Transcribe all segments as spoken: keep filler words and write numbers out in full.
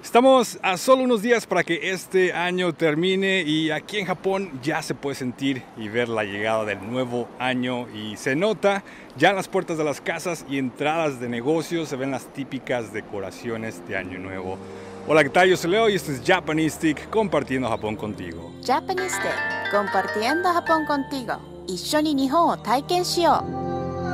Estamos a solo unos días para que este año termine y aquí en Japón ya se puede sentir y ver la llegada del nuevo año y se nota ya en las puertas de las casas y entradas de negocios se ven las típicas decoraciones de año nuevo. Hola, ¿qué tal? Yo soy Leo y esto es Japanistic, compartiendo Japón contigo. Japanistic, compartiendo Japón contigo. 一緒に日本を体験しよう。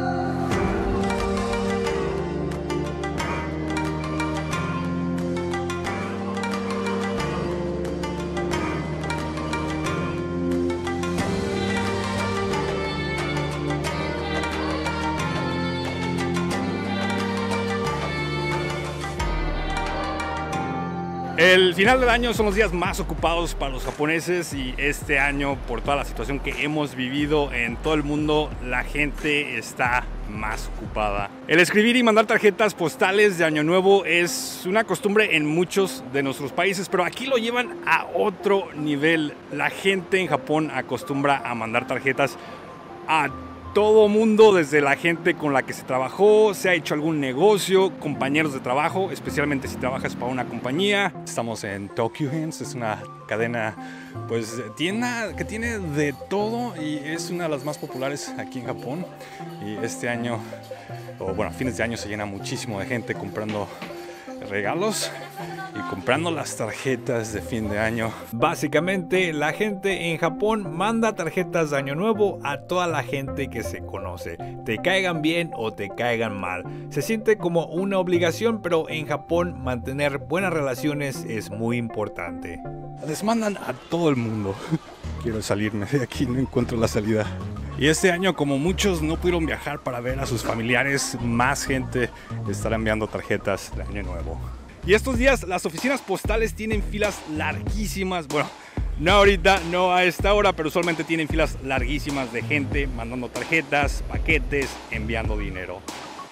El final del año son los días más ocupados para los japoneses y este año, por toda la situación que hemos vivido en todo el mundo, la gente está más ocupada. El escribir y mandar tarjetas postales de Año Nuevo es una costumbre en muchos de nuestros países, pero aquí lo llevan a otro nivel. La gente en Japón acostumbra a mandar tarjetas a todo mundo, desde la gente con la que se trabajó, se ha hecho algún negocio, compañeros de trabajo, especialmente si trabajas para una compañía. Estamos en Tokyo Hands, es una cadena, pues tienda que tiene de todo y es una de las más populares aquí en Japón. Y este año, o bueno, a fines de año se llena muchísimo de gente comprando regalos y comprando las tarjetas de fin de año. Básicamente, la gente en Japón manda tarjetas de Año Nuevo a toda la gente que se conoce, te caigan bien o te caigan mal. Se siente como una obligación, pero en Japón mantener buenas relaciones es muy importante. Les mandan a todo el mundo. Quiero salirme de aquí, no encuentro la salida. Y este año, como muchos no pudieron viajar para ver a sus familiares, más gente estará enviando tarjetas de Año Nuevo. Y estos días las oficinas postales tienen filas larguísimas. Bueno, no ahorita, no a esta hora, pero usualmente tienen filas larguísimas de gente mandando tarjetas, paquetes, enviando dinero.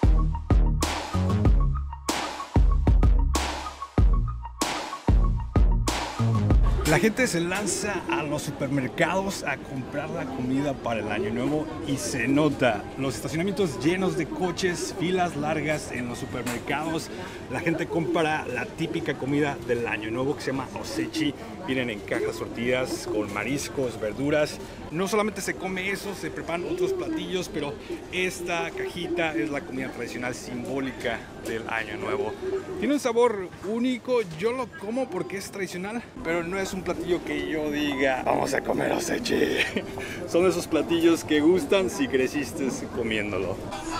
La gente se lanza a los supermercados a comprar la comida para el Año Nuevo y se nota los estacionamientos llenos de coches, filas largas en los supermercados. La gente compra la típica comida del Año Nuevo que se llama osechi. Vienen en cajas sortidas con mariscos, verduras. No solamente se come eso, se preparan otros platillos, pero esta cajita es la comida tradicional simbólica del Año Nuevo. Tiene un sabor único, yo lo como porque es tradicional, pero no es un platillo que yo diga vamos a comer osechi. Son esos platillos que gustan si creciste comiéndolo.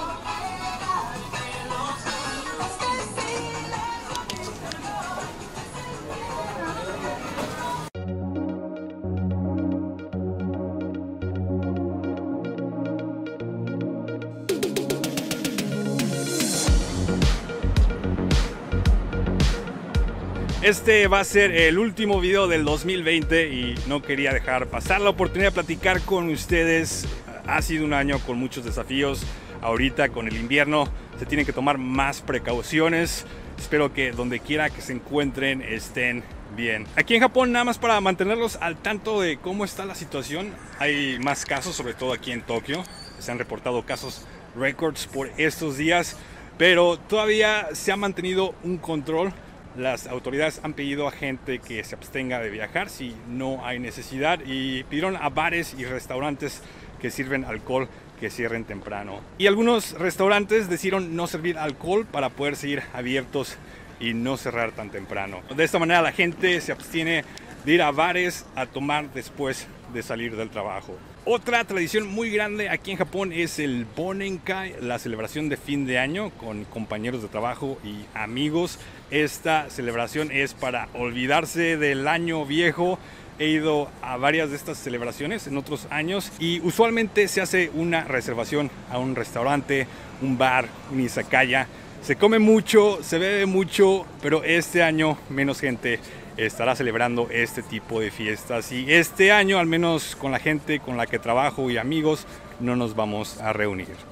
Este va a ser el último video del dos mil veinte y no quería dejar pasar la oportunidad de platicar con ustedes. Ha sido un año con muchos desafíos. Ahorita con el invierno se tienen que tomar más precauciones. Espero que donde quiera que se encuentren estén bien. Aquí en Japón, nada más para mantenerlos al tanto de cómo está la situación, hay más casos, sobre todo aquí en Tokio. Se han reportado casos récords por estos días, pero todavía se ha mantenido un control. Las autoridades han pedido a gente que se abstenga de viajar si no hay necesidad y pidieron a bares y restaurantes que sirven alcohol que cierren temprano. Y algunos restaurantes decidieron no servir alcohol para poder seguir abiertos y no cerrar tan temprano. De esta manera la gente se abstiene de ir a bares a tomar después de salir del trabajo. Otra tradición muy grande aquí en Japón es el Bonenkai, la celebración de fin de año con compañeros de trabajo y amigos. Esta celebración es para olvidarse del año viejo. He ido a varias de estas celebraciones en otros años y usualmente se hace una reservación a un restaurante, un bar, un izakaya. Se come mucho, se bebe mucho, pero este año menos gente estará celebrando este tipo de fiestas y este año, al menos con la gente con la que trabajo y amigos, no nos vamos a reunir.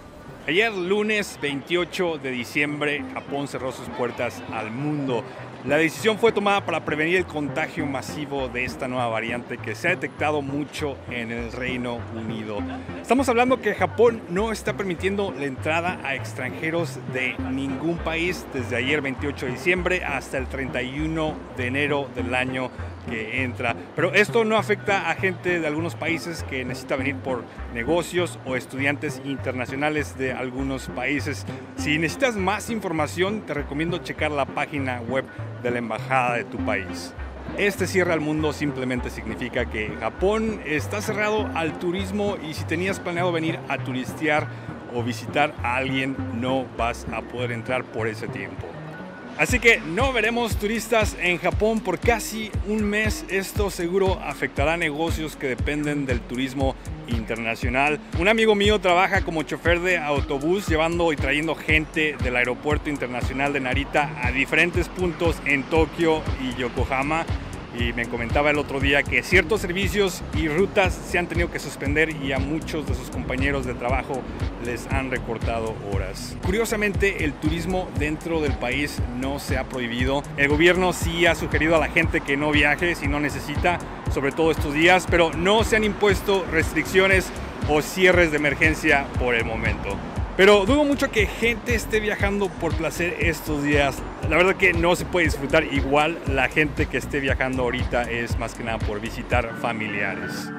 Ayer, lunes veintiocho de diciembre, Japón cerró sus puertas al mundo. La decisión fue tomada para prevenir el contagio masivo de esta nueva variante que se ha detectado mucho en el Reino Unido. Estamos hablando que Japón no está permitiendo la entrada a extranjeros de ningún país desde ayer veintiocho de diciembre hasta el treinta y uno de enero del año que entra. Pero esto no afecta a gente de algunos países que necesita venir por negocios o estudiantes internacionales de algunos países. Si necesitas más información, te recomiendo checar la página web de la embajada de tu país. Este cierre al mundo simplemente significa que Japón está cerrado al turismo y si tenías planeado venir a turistear o visitar a alguien, no vas a poder entrar por ese tiempo. Así que no veremos turistas en Japón por casi un mes. Esto seguro afectará a negocios que dependen del turismo internacional. Un amigo mío trabaja como chofer de autobús llevando y trayendo gente del aeropuerto internacional de Narita a diferentes puntos en Tokio y Yokohama. Y me comentaba el otro día que ciertos servicios y rutas se han tenido que suspender y a muchos de sus compañeros de trabajo les han recortado horas. Curiosamente, el turismo dentro del país no se ha prohibido. El gobierno sí ha sugerido a la gente que no viaje si no necesita, sobre todo estos días, pero no se han impuesto restricciones o cierres de emergencia por el momento. Pero dudo mucho que gente esté viajando por placer estos días. La verdad que no se puede disfrutar igual. La gente que esté viajando ahorita es más que nada por visitar familiares.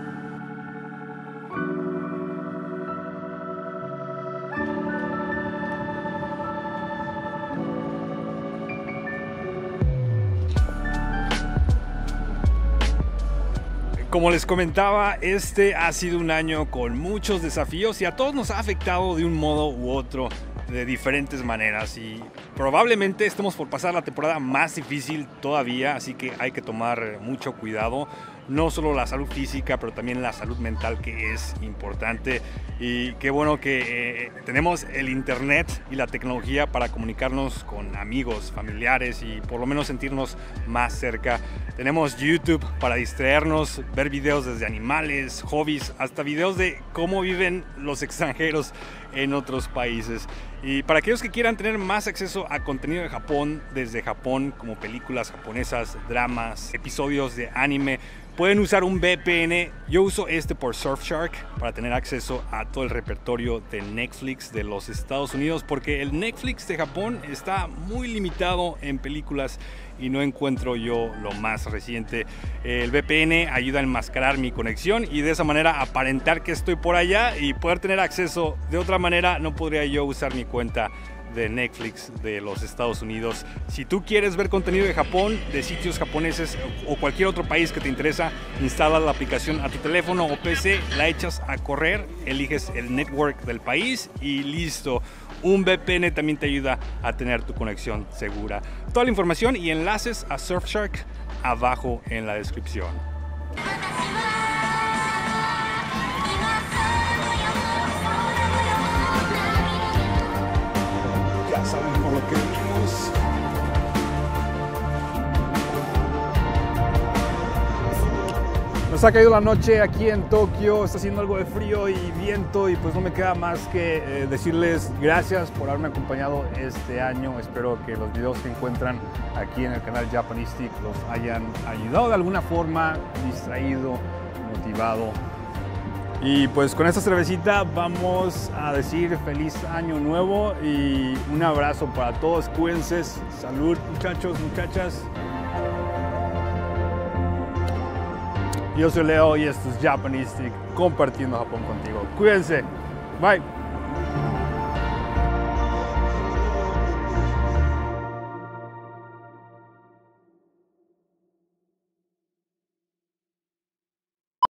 Como les comentaba, este ha sido un año con muchos desafíos y a todos nos ha afectado de un modo u otro, de diferentes maneras, y probablemente estemos por pasar la temporada más difícil todavía, así que hay que tomar mucho cuidado. No solo la salud física, pero también la salud mental, que es importante. Y qué bueno que eh, tenemos el internet y la tecnología para comunicarnos con amigos, familiares y por lo menos sentirnos más cerca. Tenemos YouTube para distraernos, ver videos desde animales, hobbies, hasta videos de cómo viven los extranjeros en otros países. Y para aquellos que quieran tener más acceso a contenido de Japón, desde Japón, como películas japonesas, dramas, episodios de anime, pueden usar un V P N. Yo uso este por Surfshark para tener acceso a todo el repertorio de Netflix de los Estados Unidos, porque el Netflix de Japón está muy limitado en películas y no encuentro yo lo más reciente. El V P N ayuda a enmascarar mi conexión y de esa manera aparentar que estoy por allá y poder tener acceso. De otra manera no podría yo usar mi cuenta de Netflix de los Estados Unidos. Si tú quieres ver contenido de Japón, de sitios japoneses o cualquier otro país que te interesa, instala la aplicación a tu teléfono o P C, la echas a correr, eliges el network del país y listo. Un V P N también te ayuda a tener tu conexión segura. Toda la información y enlaces a Surfshark abajo en la descripción. Ya saben por lo que venimos. Nos ha caído la noche aquí en Tokio, está haciendo algo de frío y viento y pues no me queda más que eh, decirles gracias por haberme acompañado este año. Espero que los videos que encuentran aquí en el canal Japanistic los hayan ayudado de alguna forma, distraído, motivado. Y pues con esta cervecita vamos a decir feliz año nuevo y un abrazo para todos. Cuídense, salud muchachos, muchachas. Yo soy Leo y esto es Japanistic, compartiendo Japón contigo. Cuídense. Bye.